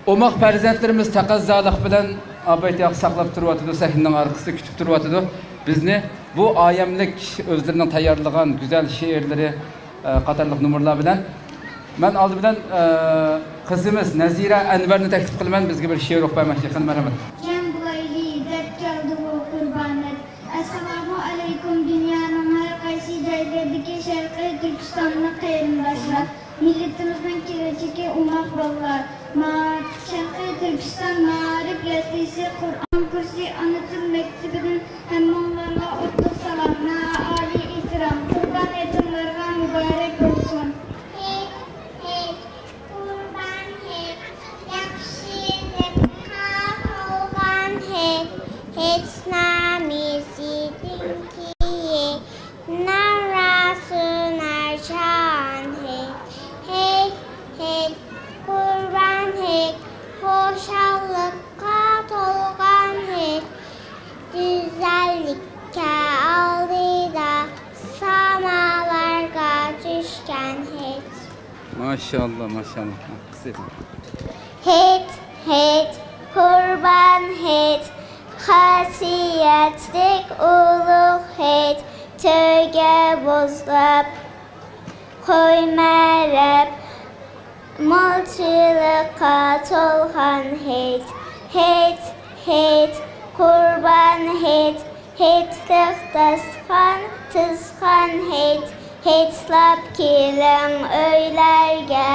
Omaq farzandlarimiz taqazzoliq bilan abaytaq saqlab turibdi, sahnaning arkasida kutib turibdi. Bizni bu ayamlik özlerining tayyorlagan güzel she'rlari qatorliq numurlar bilan men oldi bilan qizimiz Nazira Anvarni taklif qilaman, bizga bir she'r o'qib bermoqchi. Marhamat. Assalomu alaykum, dunyoning har qaysi joylaridagi Sharqiy Turkistonni qarindoshlar. Millatimizning kelajagi umoq bog'lar. Sharqiy Turkiston ma'rif yastisi Qur'on kursi ona til maktabidan hammalarga o'ttiq salomlar, oliy ehtirom. Qurban etimlarga muborak bo'lsin. It's not me sitting here. Narasun Archan hey, Kurban hey, hoşallıkka tolgan hey, güzellikka aldıda samalarga düşken hey. Maşallah. Hit, kurban hit. Hasiyetlik ulug hit, töge bozlap, koymerep, malçılıqa tolgan hit, kurban hit, hitlik taskan, tıskan hit, hitlap kilin öylerge,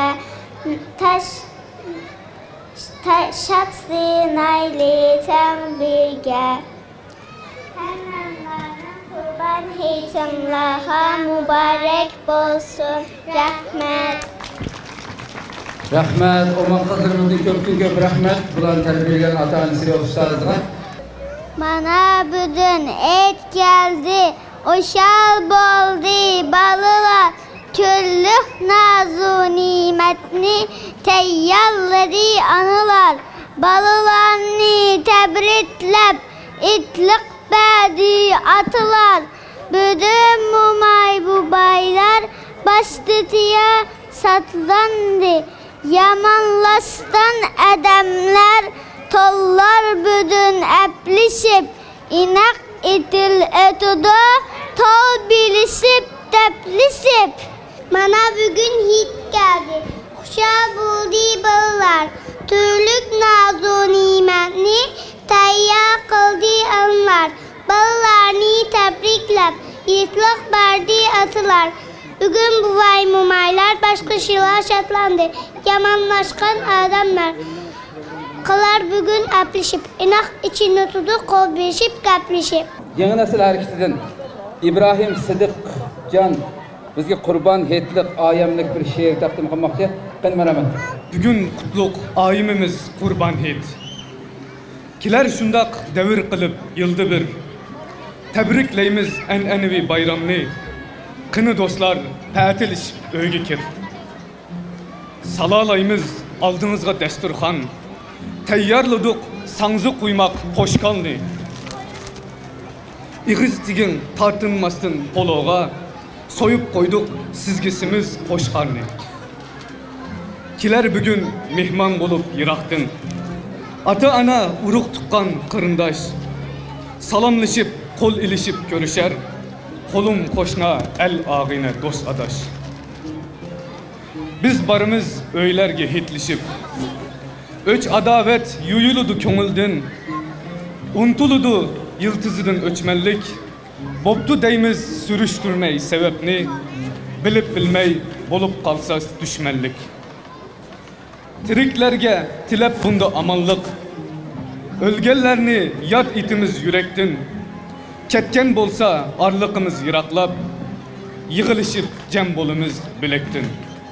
şatlı nayli birge. Hemenlerin kurban hitimlaha mübarek bolsun. Rahmet. Rahmet. Omaq qızlarımızın köp rahmet. Bulan terbiyeleyen ata-anasıyla ustazına. Bana bütün et geldi. Oşal boldi balılar. Küllük nazu nimetni teyyarları anılar. Balılarını tebritlep itlik bedi atılar. Bütün mumay bu baylar bastıtıya satılandı. Yamanlaştan edemler tollar bütün eplişip inak itil etudu tol bilişip teplisip. Bana bugün hit geldi. Kuşa buldu balılar. Türlük nazu nimetni tayyar kıldı anılar. Balılarını tebriklep yitlik verdi atılar. Bugün bu vay mumaylar başka şeyler şatlandı. Yamanlaşkan adamlar. Kılar bugün eplişip inak içinde tutup kol birişip kaplışıp. Yeni nesil hareketinden İbrahim Sıdık Can bizge kurban hetlik ayamlik bir şiir taqdim qilmoqchi. Marhamat. Bugün kutluk ayımımız kurban het. Kiler şundak devir kılıp yıldı bir. Tebrikleyimiz en'enevi bayramını. Kını dostlar pətiliş öyge kir. Salalayımız aldığınızga desturxan. Teyyarladık sanzı kuymak poşkalını. İğiz tigin tartınmasın poloğa. Soyup koyduk sizgesimiz koşarını. Kiler bugün mihman bulup yıraktın. Ata ana uruk tukkan kırındaş. Salamlaşıp kol ilişip görüşer. Kolum koşna el ağine dost adaş. Biz barımız öylerge hitlişip. Öç adavet yuyuludu köngüldün. Untuludu yıldızıdın öçmellik. Boptu deymiz sürüştürmey sebepni. Bilip bilmey bolup kalsa düşmellik. Tiriklerge tilep bunda amanlık. Ölgellerini yad itimiz yürektin. Ketken bolsa arlıkımız yıraklap. Yığılışıp cem bolumuz bilektin.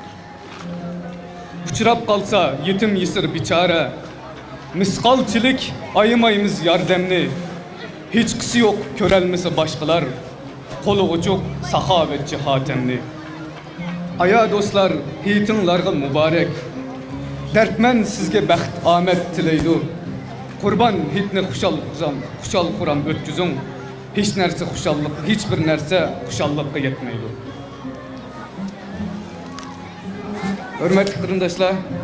Uçurap kalsa yetim yısır biçare. Miskalçilik ayımayımız yardemli. Hiç kısı yok körelmesi başkalar. Kolu ucuk sahavetçi hatemli. Aya dostlar hitinlarga mübarek. Dertmen sizge bəxt amet tileydu. Kurban hitni kuşal kuram ötküzün. Hiç nerse kuşallık, hiçbir nerse kuşallıkka yetmeydi. Hürmetli kırındaşlar,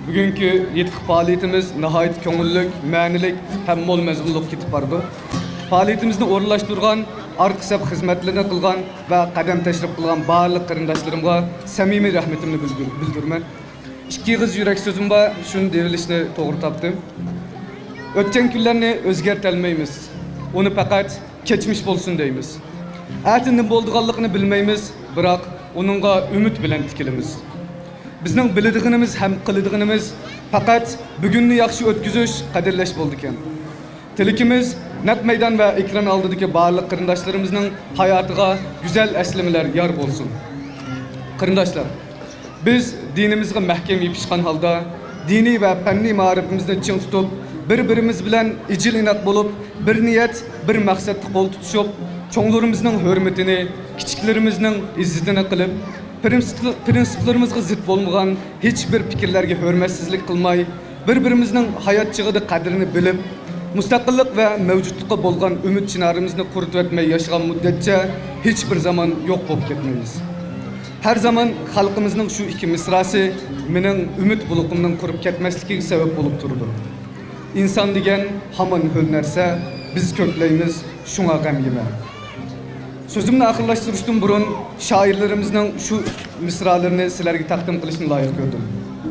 Bugünkü yetki faaliyetimiz nihayet köngüllük, ma'nilik hem mol mezgulluq ketip bardı. Faaliyetimizni o'rinlashtirgan, arqa saf xizmatlarini qilgan va qadam tashrif qilgan barliq qarindoshlarimga samimiy rahmatimni bildirman. İki qiz yurak so'zim bor, shuni derilishni to'g'ri topdim. O'tgan kunlarni o'zgartirolmaymiz. Uni faqat kechmish bo'lsin deymiz. Atinning bo'ldiganligini bilmaymiz, biroq uningga umid bilan tikilamiz. Bizning biladiganimiz ham qiladiganimiz faqat bugunni yaxshi o'tkazish, qadrlash bo'ldi ekan. Tilekimiz naq maydon va ekran oldidagi barliq qarindoshlarimizning hayotiga go'zal aslamalar yor bo'lsin. Qarindoshlar, biz dinimizga mahkam yepishgan holda diniy va fanniy ma'rifimizni ching tutib, bir-birimiz bilan ijil inoq bo'lib, bir niyat, bir maqsadda qo'l tutishib, cho'nglarimizning hurmatini, kichiklarimizning izzatini qilib, prinsiplarimizga zid bo'lmagan hech bir fikrlarga hurmatsizlik qilmay, bir-birimizning hayot chig'ida qadrini bilib, mustaqillik va mavjudlikqa bo'lgan umid chinarimizni quritib o'tmay yashagan muddatcha hech bir zaman yo'q bo'lib ketmaymiz. Her zaman xalqimizning shu iki misrasi mening umid buluqimning qurib ketmasligiga sabab bo'lib turdi. İnsan degan hamon ho'l narsa, biz ko'klaymiz, shunga g'am yema. Sözümni oxirlashtirishdan burun shoirlarimizning shu misralarini sizlarga taqdim qilishni loyiq ko'rdim.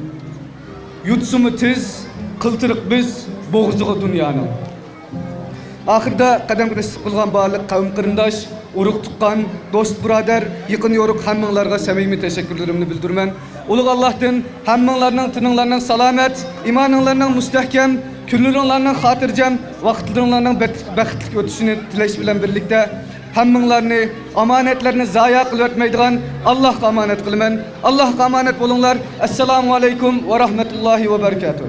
Yutsumi tiz, qiltiriq biz bo'g'ziga dunyoning. Ahirda qadam tasib qilgan barliq qavm qarindosh, urug' tuqqan, do'st birodar, yaqin yo'riq hammanglarga samimiy tashakkurlarimni bildiraman. Ulug' Allohdan hammanglarning tininglarning salomat, iymoninglarning mustahkam, kunlaringlarning xotirjam, vaqtlaringlarning baxtli o'tishini tilash bilan birlikda hammanglarni omonatlarni zoya qilib o'tmaydigan Allohga omonat qilaman. Allohga omonat bo'linglar. Assalomu alaykum va rahmatullohi va barakatuh.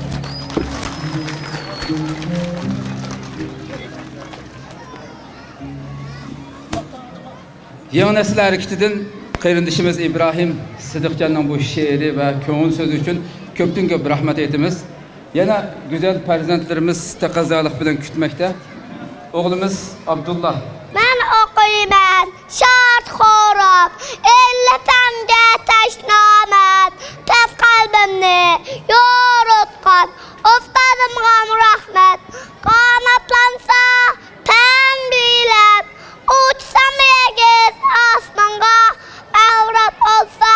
Yeni nesil hareketinden qayrindishimiz İbrahim Sidiqcan'ın bu şiiri ve köngül sözü için köpten köp rahmet etimiz. Yana güzel farzandlarımız taqazolik bilan kutmoqda. O'g'limiz Abdullah. Ben okuyman şart xorab, ellatamga tashnomat, tez qalbimni yoritgan, ustozimga rahmat, qanotlansa tan bilab, uçsam egiz osmonga, avrat olsa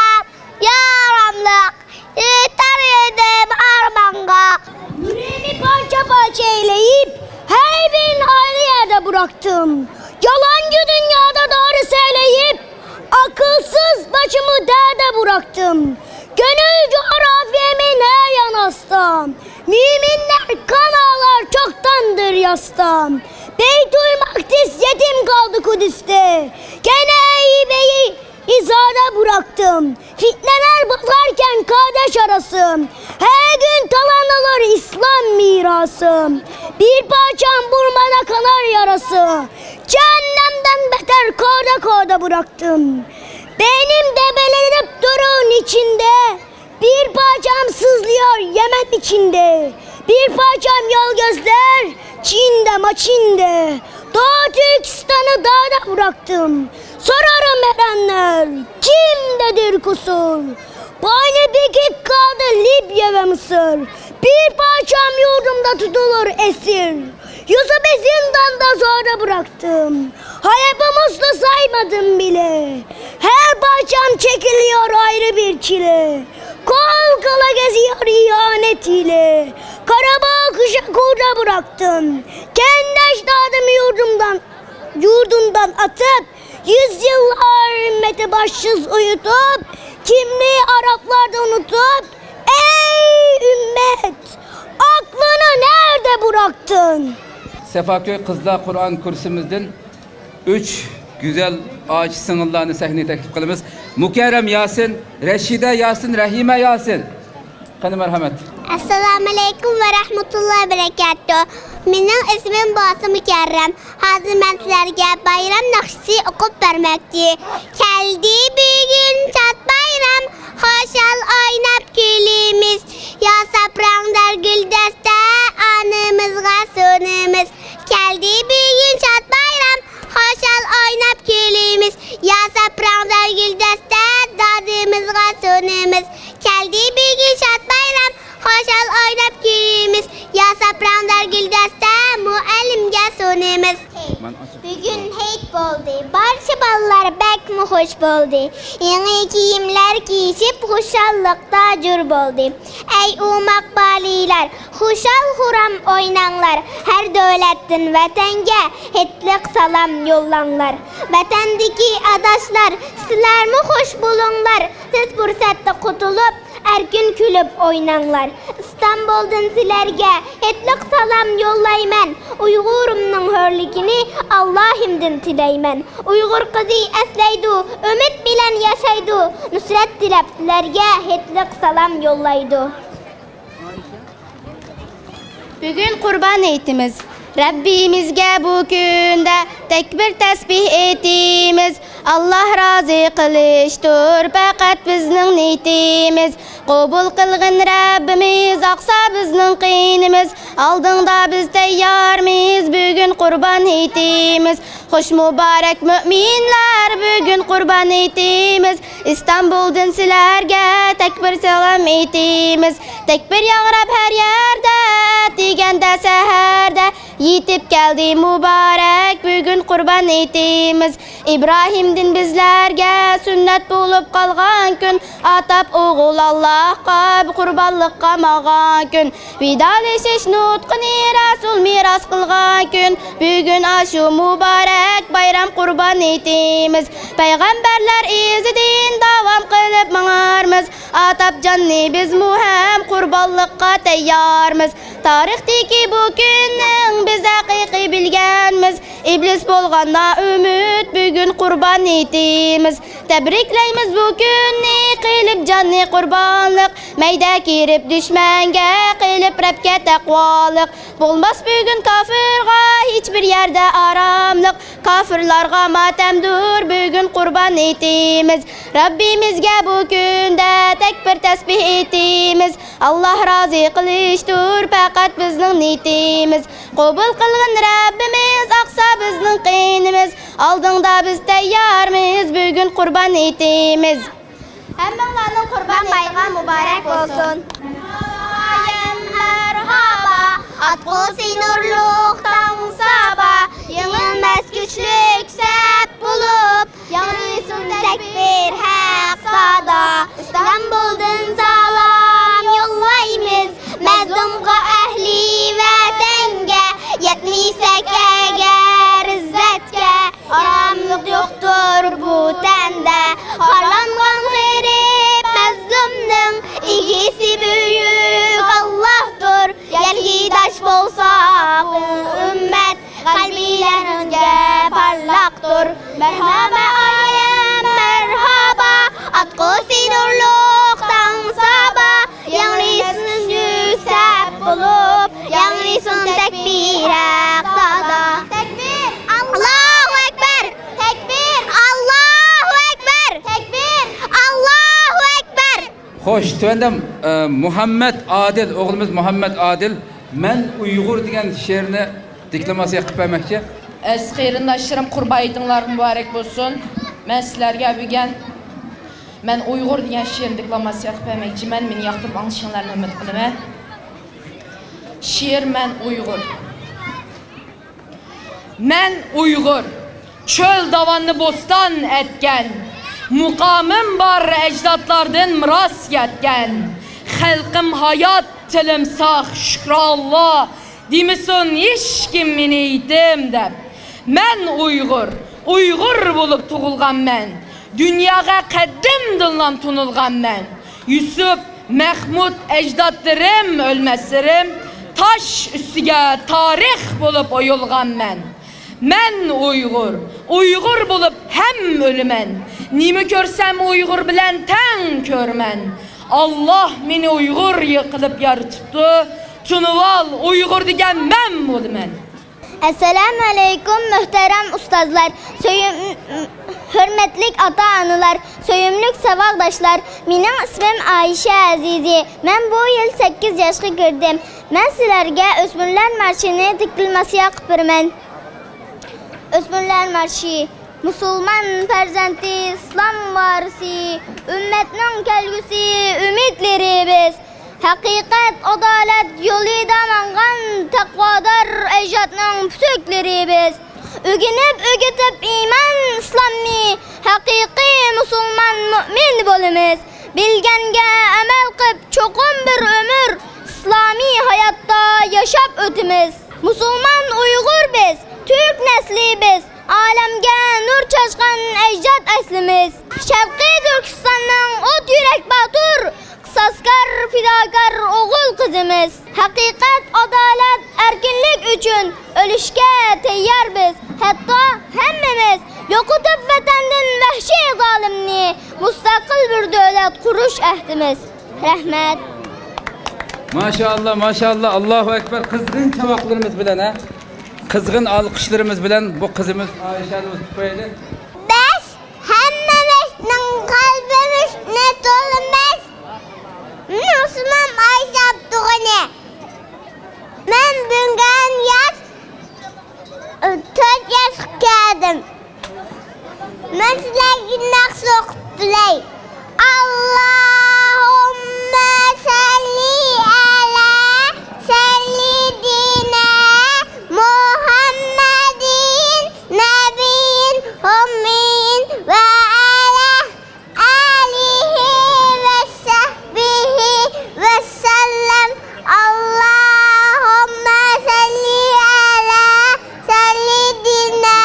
yaramliq, yetar edim armonga. Yüreğimi parça parça eyleyip her birini ayrı yerde bıraktım. Yalancı dünyada doğru söyleyip akılsız başımı derde bıraktım. Gönül coğrafyamı ne yanastım. Müminler kan ağlar çoktandır yastım. Beytül Makdis yetim kaldı Kudüs'te. Gene Eyüp'ü izada bıraktım. Fitneler bozarken kardeş arası. Her gün talan olur İslam mirası. Bir parçam burmada kanar yarası. Cehennemden beter korda bıraktım. Benim debelenip durun içinde. Bir parçam sızlıyor Yemen içinde. Bir parçam yol gözler Çin'de maçinde. Doğu Türkistan'ı dağda bıraktım. Sorarım erenler kimdedir kusur? Boynu bükük kaldı Libya ve Mısır. Bir parçam yurdumda tutulur esir. Yusuf'u zindanda sonra bıraktım. Halep'i muslu saymadım bile. Her parçam çekiliyor ayrı bir çile. Kol kola geziyor ihanet ile. Karabağ kışa kurda bıraktım. Kendi ecdadımı yurdundan atıp, yüzyıllar ümmeti başsız uyutup, kimliği Araplarda unutup, ey ümmet, aklını nerede bıraktın? Sefaköy Kızlar Kur'an kursimizden 3 güzel ağaç sınırlarını sahneye teklif kılımız. Mukerrem Yasin, Reşide Yasin, Rahime Yasin. Kanı merhamet. Assalamu alaikum ve rahmetullahi ve berekatuhu. Benim ismim Bası Mükerrem. Hazır ben sizlerge bayram nakşisi okup vermekti. Geldi bir gün çat bayram, hoşal oynap gülümüz. Ya sapranglar gül deste, anımızga sonumuz. Geldi bir gün çat bayram, hoşal oynap gülümüz. Ya sapranglar gül deste, dadımızga sonumuz. Geldi bir gün çat bayram, Saprandar Güldəstə müəllimgə sunuyumuz. Bugün heyt boldu, barcha balalar bəkmi hoş boldu. Yeni kiyimler giyişip hoşallıqda jur boldu. Ey umaq baliler, hoşal huram oynanlar. Her dövlətdən vətəngə hetlik salam yollanlar. Vətəndiki adaşlar, sizlərmi hoş bulunlar. Siz fürsətdə qutulup, her gün külüp oynanlar. İstanbul'dan sizlerge etlik salam yollayman. Uygurumның hörligini Allah'ımdan tileymen. Uygur kızı esleydu, ümit bilen yaşaydı. Nusret dilep sizlerge etlik salam yollaydı. Bugün kurban etimiz. Rabbimizge bu günde tekbir tesbih etimiz. Allah razı kılıştır fakat bizning niyetimiz. Qabul qilgin Rabbimiz aqsa bizning qiyinimiz. Aldığında biz tayyormiz bugün kurban etimiz. Hoş mübarek müminler bugün kurban etimiz. İstanbul'dan sizlerge tekbir selam etimiz. Tekbir yağrab her yerde degende seherde. Yetip geldi mübarek bugün kurban etimiz. İbrahim'din bizlerge sünnet bulup kalgan gün. Atap oğul Allah'a kurbanlıkka mağan gün. Vidaleşiş nutqini Rasul miras kılgan gün. Bugün aşu mübarek bayram kurban etimiz. Peygamberler izidin davam kılıp mağarmız. Atap canni biz muhem kurbanlıkka teyyarmız. Tarihteki bu günün biz hakiki bilgenmiz. İblis bolğanda ümit bugün kurban etimiz. Tebrikleymiz bu günni qilip canni kurbanlık. Meyda kirip düşmenge qilip Rabke takvalık. Bolmaz bugün kafirga hiçbir yerde aramlık. Kafirlarga matemdur bugün kurban etimiz. Rabbimizge bu günde tekbir tesbih etimiz. Allah razı kılıştır fakat bizning niyetimiz. Qabul qilgin Rabbimiz aqsa bizning qiyinimiz. Aldığında biz tayyormiz bugün kurban etimiz. Hammalarning kurban bayramı mübarek olsun. Merhaba, atqosi nurluqdan saba. Yenilmez güçlük sep bulup, yanılsın tekbir haq sada. İstanbul'dan salam yollaymiz, məzdumqa əhli vətəngə. Yetmisək əgər izzətgə, aramlıq yoxdur bu təndə. Xarlanğan qeyrib məzdumның, igisi büyük Allah'tır. Yelgidaş bolsaq ümmət, kalbilerinde parlaktır. Merhaba ayem merhaba, atqosi nurluqdan saba. Yanlısın yüksek bulup, yanlısın tekbir aqsada. Tekbir, Allahu Ekber. Tekbir, Allahu Ekber. Tekbir, Allahu Ekber. Hoş, tüvendim Muhammed Adil, oğlumuz Muhammed Adil, men Uygur degan şe'rini deklamasiya qilib bermoqchi. Az qarindoshlarım qurbaytinglar mübarek bo'lsin. Men sizlarga bugun men Uyg'ur degan she'rni deklamasiya qilib bermoqchiman. Meni yoqtirib olishinglarni umid qilaman. She'r men Uyg'ur. Men Uyg'ur, çöl davanni bo'ston etgan. Muqamim bor ecdatlardan miros yetgan. Xalqim hayot, tilim sog', shukralloh. Dimisun hiç kim meni eğitim deb. Men Uyg'ur, Uyg'ur bo'lib tug'ilgan men. Dunyoga qaddim dildan tunilgan men. Yusuf, Mahmud ecdatlarim o'lmasirim, taş üstüge tarix bo'lib oyulgan men. Men Uyg'ur, Uyg'ur bo'lib ham o'liman. Nima ko'rsam Uyg'ur bilan tang ko'rman. Allah meni Uyg'ur qilib yaratibdi. Tunuval Uyg'ur degan men bo'laman. Assalamu alaykum muhtaram ustozlar, hürmetlik ata-analar, söyümlük savaqdaşlar. Mening ismim Ayşe Azizi. Men bu yil 8 yaşga kirdim. Men sizlarga O'smirlar marshini dikilmasiya qilib beraman. O'smirlar marshi Musulman farzandi, İslam varisi, ümmetning kelgusi, umidlari biz. Haqiqat, adalet yolida mangan taqvodar ejadning putukleri biz. Ögünüp ögütüp iman İslamni, haqiqiy musulman mümin bolimiz. Bilgenge amel qıp çoqum bir ömür, İslami hayatta yaşap ötimiz. Musulman Uygur biz, Türk nesli biz. Alemge nur çaşkan ecdat eslimiz. Şarkı Türkistan'ın ot yürek batur, kısaskar fidakar oğul kızımız. Hakikat, adalet, erkinlik üçün ölüşke teyyar biz. Hatta hemmimiz yokutup vatandın vahşi zalimni, mustakil bir devlet kuruş ehdimiz. Rahmet. Maşallah, maşallah, Allahu Ekber. Kızgın çavaklarımız bilen ha. Kızgın alkışlarımız bilen bu kızımız Ayşe'miz tüpeyli. Biz hemmemizin kalbimiz net olmaz. Müslüman Ayşe Abdüğünü. Ben bugün yaz 4 yaş geldim. Ben size günah soktulay. Allahümme salli ala seyyidina Muhammedin nebiyyin ummin ve ala alihi ve sahbihi ve sellem. Allahümme salli ala seyyidina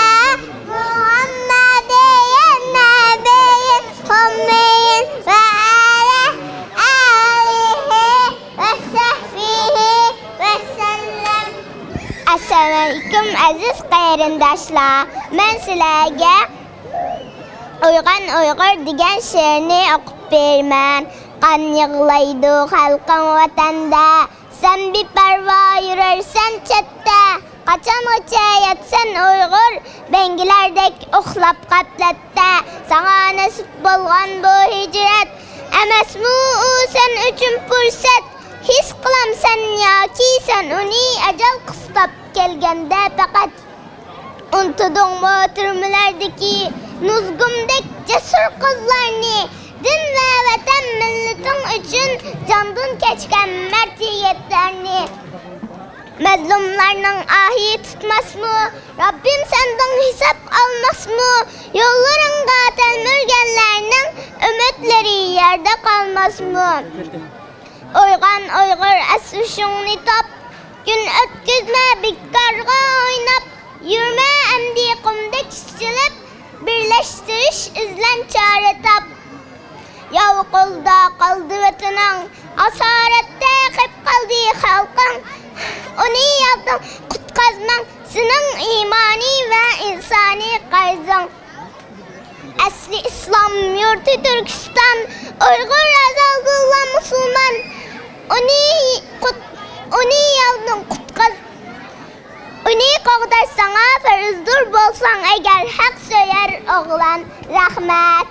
Muhammedin nebiyyin ummin ve ala alihi ve sahbihi ve sellem. Assalamualaikum aziz qayrindaşlar. Men sizlarga Uygan Uygur degan she'rni o'qib berman. Qan yig'laydi xalqim vatanda, sen beparvo yurarsan chetda. Qachongacha yotsan Uygur, bengilardek uxlab qatlatda. Sana nasib bo'lgan bu hijrat, emasmi u sen uchun fursat. His qilamsan yoki sen uni ajal qistab kelganda faqat. Untudingmi turmalardagi nuzgumdek jasur qizlarni, din va vatan millating uchun jondan kechgan mard yigitlarni. Mazlumlarning ahi tutmasmi? Rabbim sendan hisob almasmi? Yo'llaringga tanmirganlarning umidlari yerda qolmasmi? Uygan Uygur asuşunu top, gün ötküzme bekarga oynap, yürüme emdi kumda çizilip, birleştiriş izlen çare tap. Yav kolda kaldı vatanın, asarette hep kaldı halkın. Onu yaptın kutkazman, senin imani ve insani karzın. Asli İslam yurtu Türkistan, Uygur azalgıla Müslüman. Onu yaptın kutkaz. Onu kogdaş sana ferizdur bolsan eğer hak söyler oğlan. Rahmet.